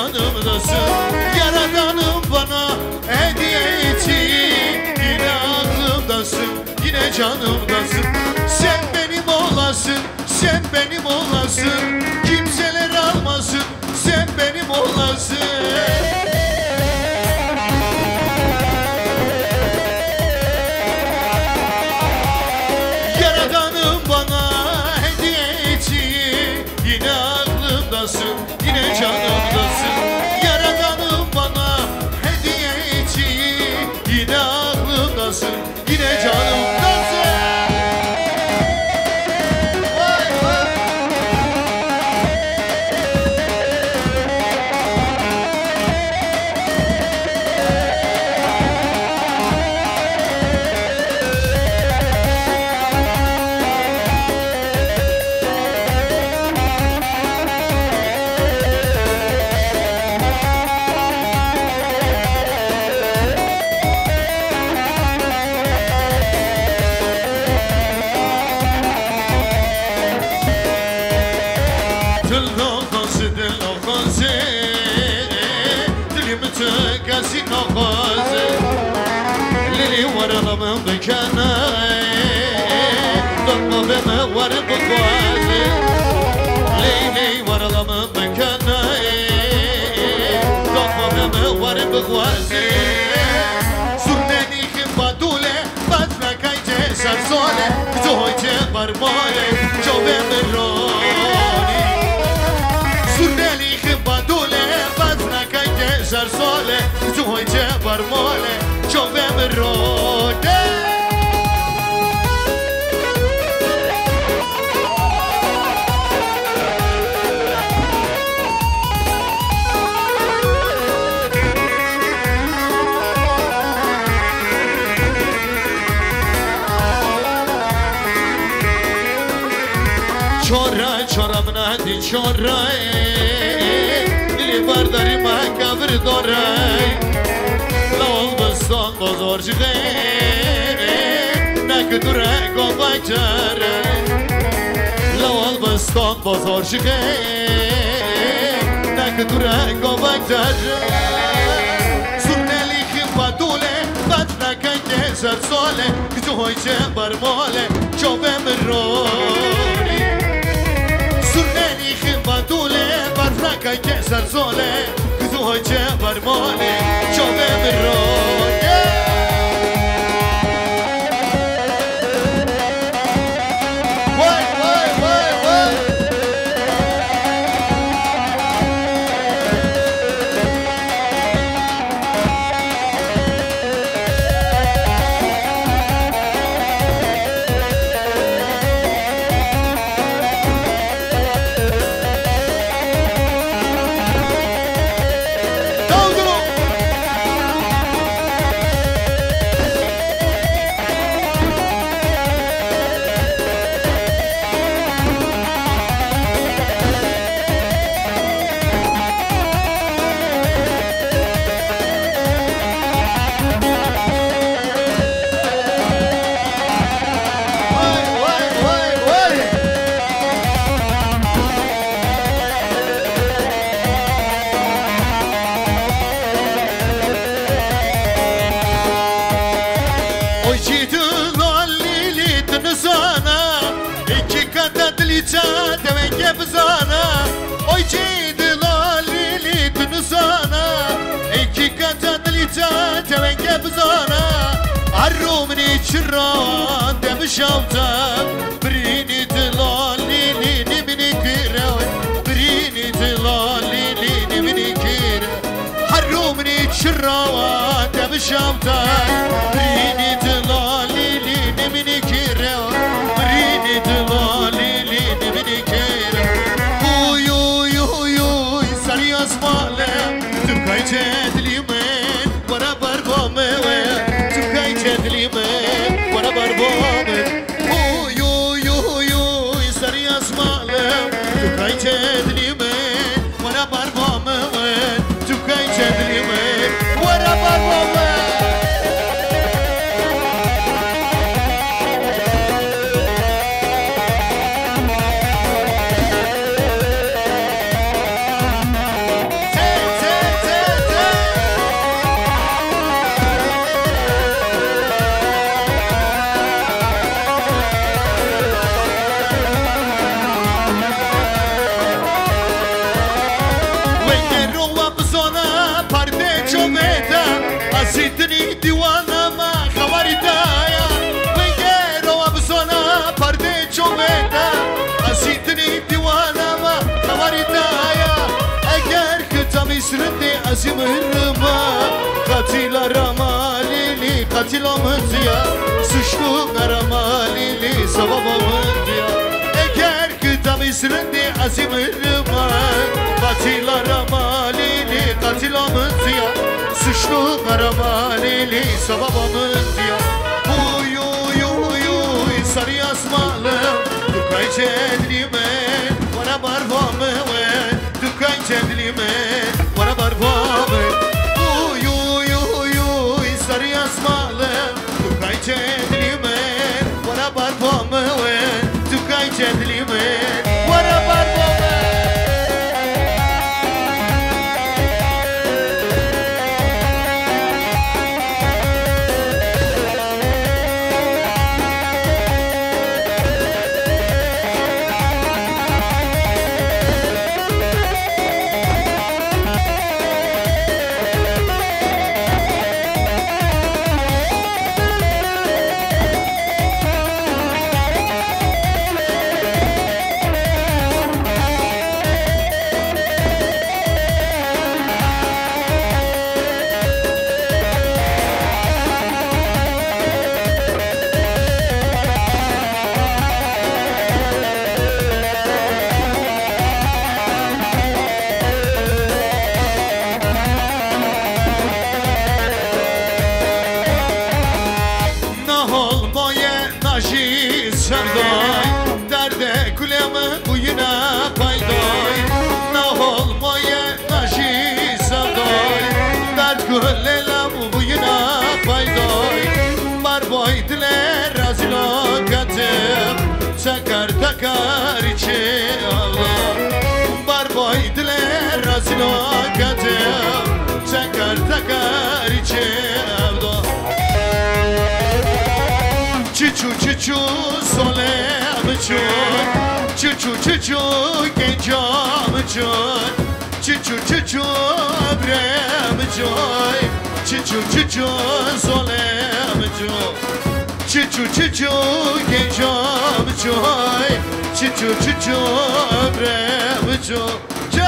canımdasın. Yaradanım bana hediye etti. Yine aklımdasın, yine canımdasın. Sen benim olasın, sen benim olasın. Kimseler almasın, sen benim olasın. Yaradanım bana hediye etti. Yine aklımdasın, yine canımdasın. Yaradanım bana hediye etti. Yine aklımdasın, yine canımdasın. من بکنه دقا به من ور بخوازه لیلی ورلا من بکنه دقا به من ور بخوازه سرنی خیم بدوله بد نکای چه سرساله جوی چه برماله جوه مرانی سرنی خیم بدوله بد نکای چه سرساله جوی چه برماله جوه مرانی چورا منادی چورا دلی برداری من کبر داره لال بستان بازار چه نکدوره گوبایتره لال بستان بازار چه نکدوره گوبایتره سرنلی خیم بدوله بد نکنه سر ساله جوی چه برماله جوه مرانی سرنی خیم بدوله برفرکای که سرساله کدوهای چه برماله جوه مرانه وای وای وای وای شران دم شوتم بريني تلالي ليني مني كيرا بريني تلالي ليني مني كيرا حرومني شران دم شوتم بريني تلالي ليني مني كيرا بريني تلالي ليني مني كيرا يو يو يو سري اسماله تبقى تدلي من ورا بربامه تبقى تدلي من سرندي عزيم الرما قتيل رمالي قتيل مزيا سشلو رمالي سبب مزيا اگر كتاب سرندي عزيم الرما قتيل رمالي قتيل مزيا سشلو رمالي سبب مزيا سري اسمالم دكاي جدلي من وانا برفام وين دكاي جدلي من وانا برفام اوي سري اسمالم دكاي جدلي من وانا برفام وين دكاي جدلي من وانا برفام Çu solem çun çu gencam çun çu abrem joy çu solem çun çu gencam joy çu abrem joy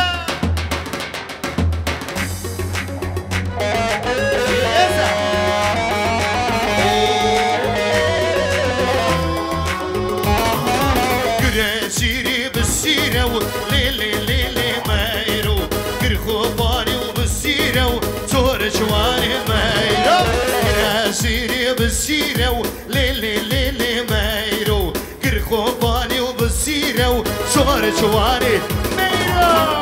بالسيرة ليلي مايرو كرخوباني وبالسيرة وصور جواري مايرو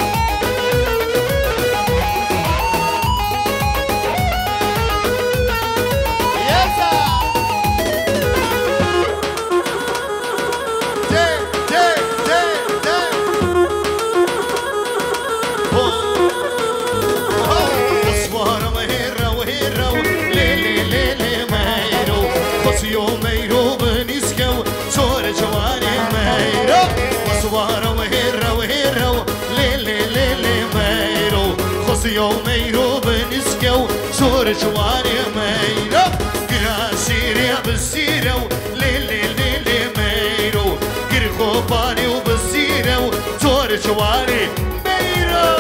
يوميرو بنسكو صور جواري ميرو كراسيري بالسيرو ليلي ميرو كرخوباني وبالسيرو صور جواري ميرو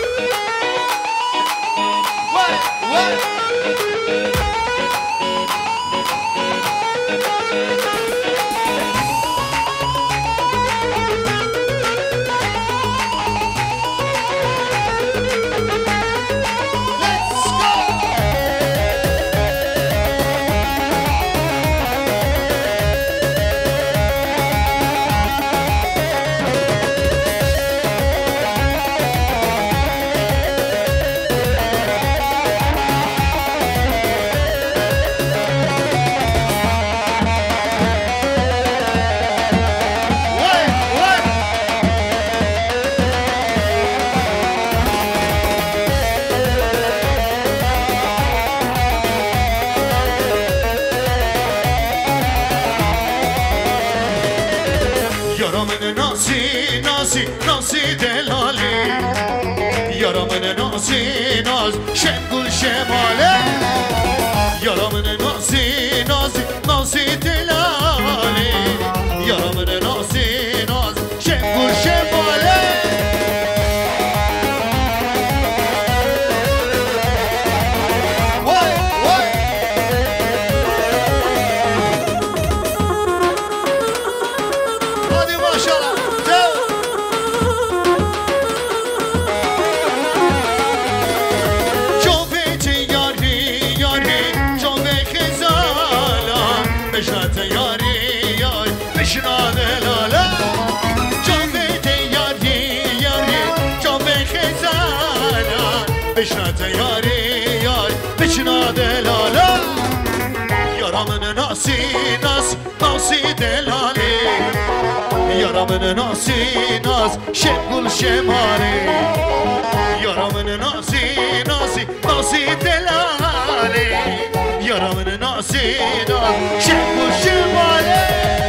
ناسي دلالي يارا من ناسي ناز شمگل شماله يارا من ناسي دلالي يارا من ناسي ناز شمگل شماله هادي ما شاء الله شوفي ياري ياري شوفي خزالا مشات ياري ياري مشنا دلالا شوفي ياري ياري شوفي خزالا مشات ياري ياري مشنا دلالا يارا من ناسي ناس ناسي دلالي يارا من ناسي ناس شكل شمالي يارا من ناسي ناسي ناسي دلالي يارا من ناسي ناس شكل شمالي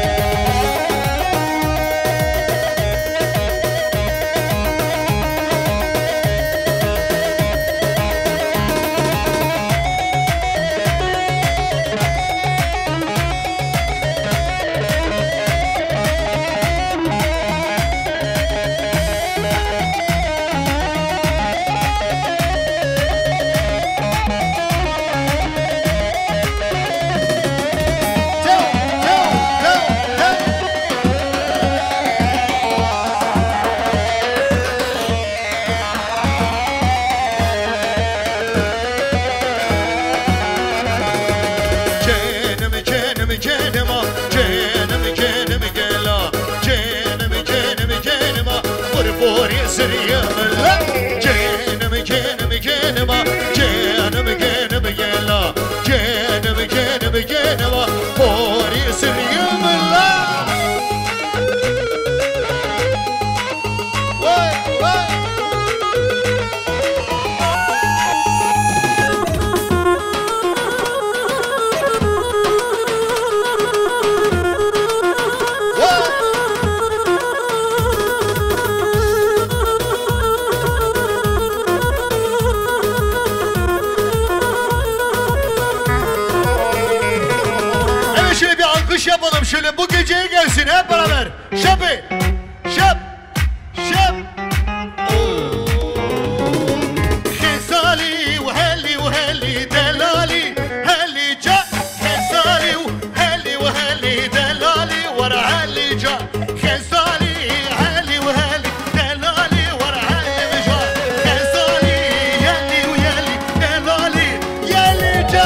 yapalım şöyle bu geceye gelsin hep beraber. Şapi, şap, şap. Khesali وهلي وهلي دلالي هلي جا خسالي وهلي وهلي دلالي ورا هلي جا خسالي هلي وهلي دلالي ورا هلي جا خسالي يلي ويلي دلالي يلي جا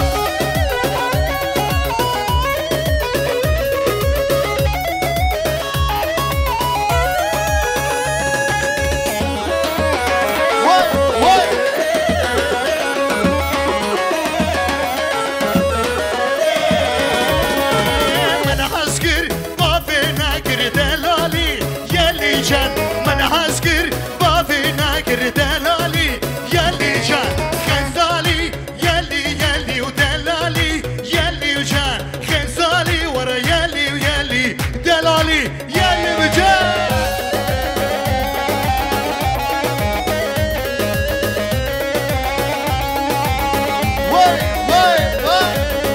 دلالي يلي جان خزالي يلي يلي ودلالي يلي وجان خزالي ورا يلي ويلي دلالي يلي وجان واي واي واي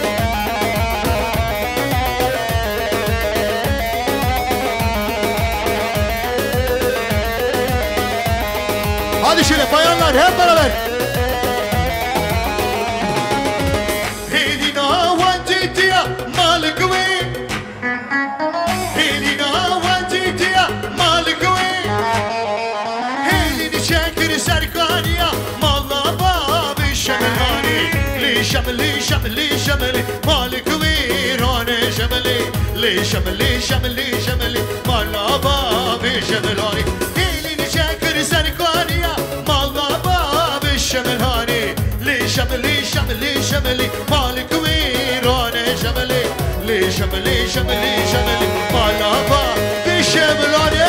Hadi şöyle bayanlar hep beraber. Helina vantitiya malikwe. Helina vantitiya malikwe. Helini şekir serkaniya malla babi şemelani. Li şemeli şemeli şemeli malikwe rane şemeli. Li şemeli şemeli şemeli malla babi şemelani. Helini şekir serkaniya شملهاني لي شملي شملي شملي مالك ويراني شملي لي شملي شملي شملي مالابا بشملاني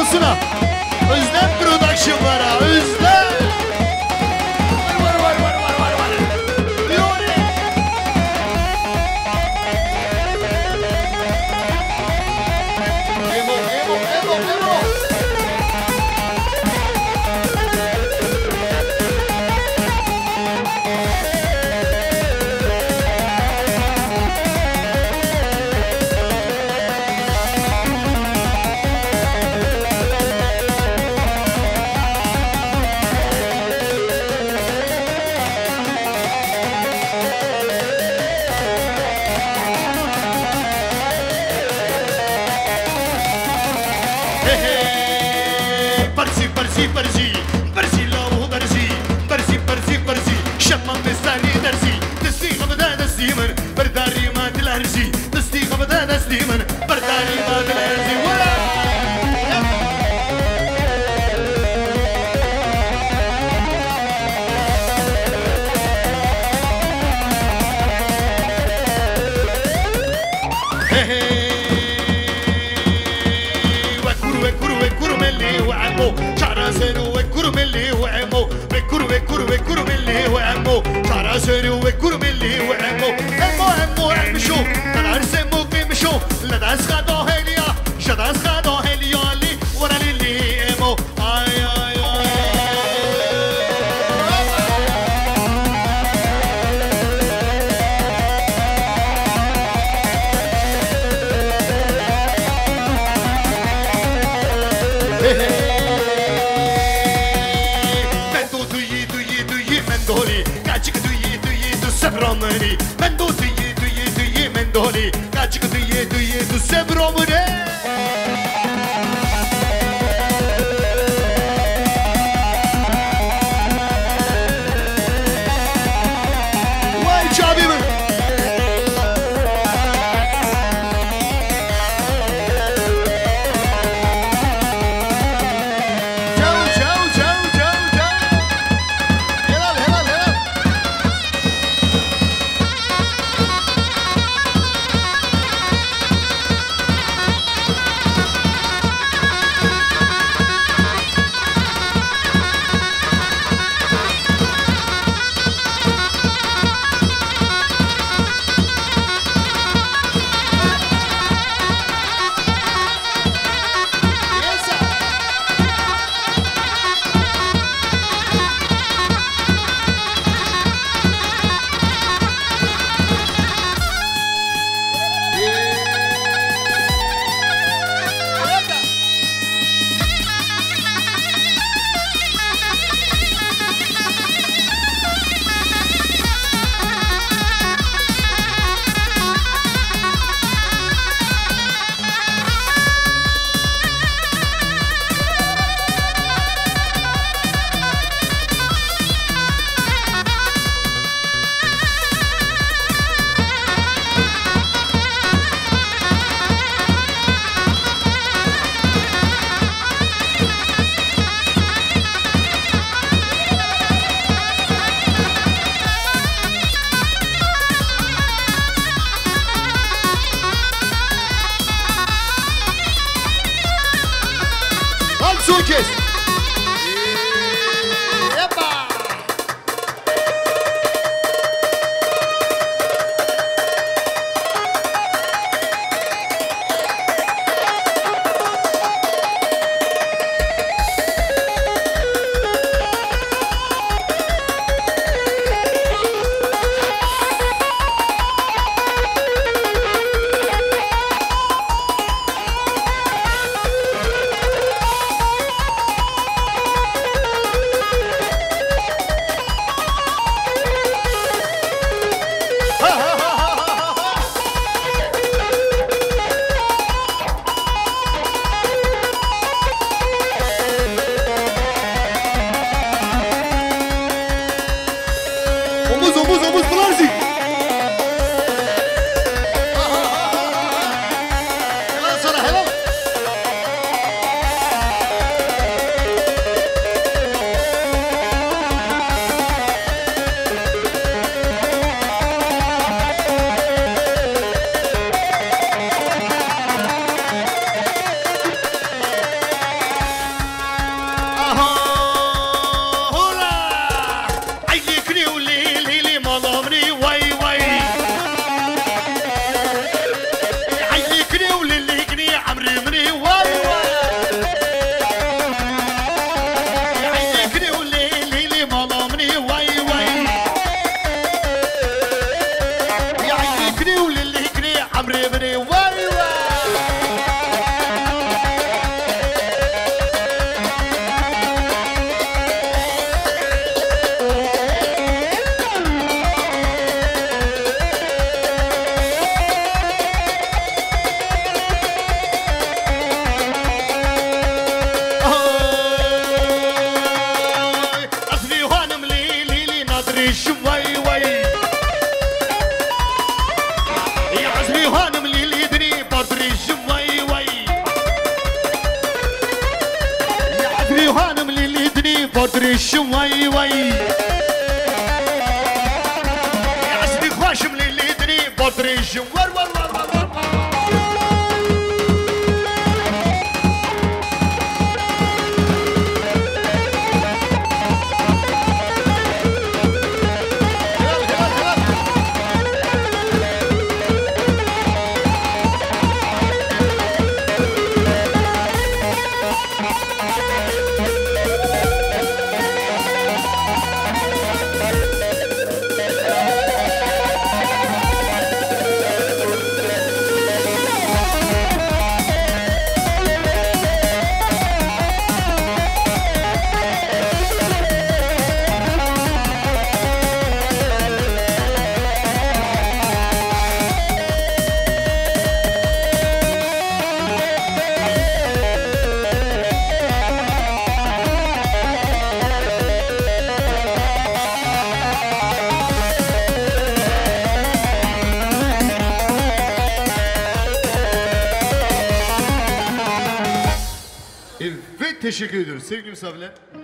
olsun. Özlem production var ha. Özlem. Var. Yuri. Emo. برزي لو برزي شمم مستاني درسي دستي غبدا دستي من برداري ما تلهرسي دستي غبدا دستي من برداري ما تلهرسي ولا وكرو ملي وعمو شعر سنو وكرو ملي وعمو وكرو ملي وعمو شعر سنو وكرو ملي وعمو امو عمشو العرس امو قيمشو لداس خدو هليا شداس خدو هليا لي ورا لي امو اي Sebramani, mendo tuyi mendoli, kaçık tuyi tu sebramani. Vay çabimi. Suçes. Epa! بودريش وي وي يعزني خوش من اللي يدري بودريش ور ور ور ور ور Evet, teşekkür ediyoruz sevgili misafirler.